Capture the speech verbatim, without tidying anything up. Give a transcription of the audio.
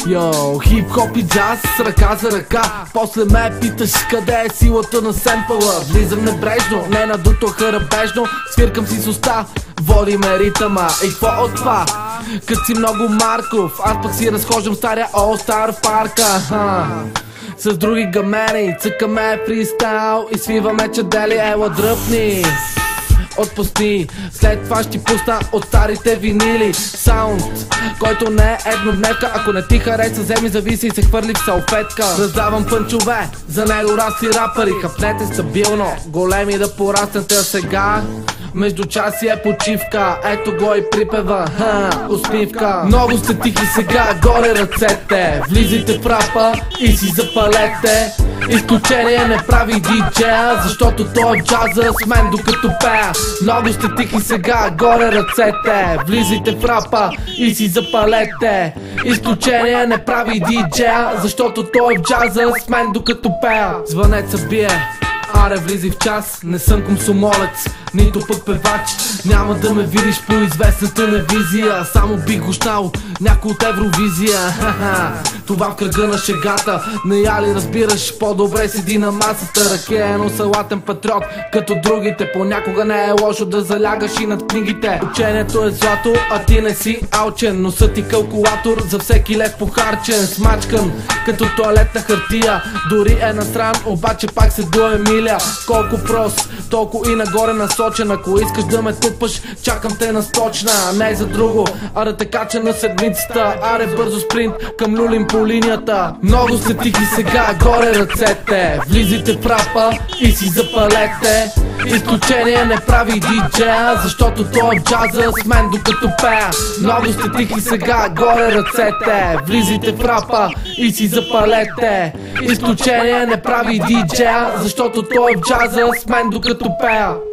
Йоу, хип-хоп и джаз с ръка за ръка. После ме питаш къде е силата на семпъла. Влизам небрежно, не надуто харабежно. Свиркам си с уста, води ме ритъма. И какво от това? Кът си много Марков, аз пък си разхождам стария All-Star в парка. Ха. С други гамери, цъкаме фристайл и свиваме чадели, ела дръпни. Отпусти, след това ще пусна от старите винили саунд, който не е еднодневка. Ако не ти хареса, вземи зависи и се хвърли в салфетка. Раздавам пънчове за недорасли рапъри. Хапнете стабилно, големи да пораснете, а сега между часи е почивка. Ето го и припева, ха, усмивка. Много сте тихи сега, горе ръцете. Влизайте в рапа и си запалете. Изключение не прави диджея, защото той е в джаза с мен докато пея. Много сте тихи сега, горе ръцете. Влизайте в рапа и си запалете. Изключение не прави диджея, защото той е в джаза с мен докато пея. Звънеца бие, аре влизай в час. Не съм комсомолец, нито пък певач. Няма да ме видиш по известна телевизия. Само би го щал някой от Евровизия. Това в кръга на шегата. Не я ли разбираш, по-добре седи на масата. Ракия, но салатен патриот като другите. Понякога не е лошо да залягаш и над книгите. Учението е злато, а ти не си алчен. Носът ти калкулатор за всеки лев похарчен. Смачкан като туалетна хартия. Дори е насран, обаче пак се дуе миля. Колко прост, толкова и нагоре насочен. Ако искаш да ме тупаш, чакам те на сточна. Не за друго, а да те кача на седмицата. Аре бързо спринт към люлин по линията. Много сте тихи сега, горе ръцете. Влизайте в рапа и си запалете. Изключение не прави диджея, защото той е в джаза с мен докато пея. Много сте тихи сега, горе ръцете. Влизайте в рапа и си запалете. Изключение не прави диджея, защото той е в джаза с мен докато пея.